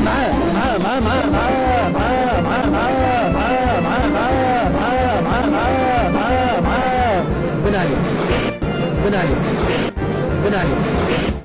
معاه معاه معاه معاه معاه معاه معاه معاه معاه معاه معاه معاه معاه معاه معاه. ربنا عليك، ربنا عليك، ربنا عليك.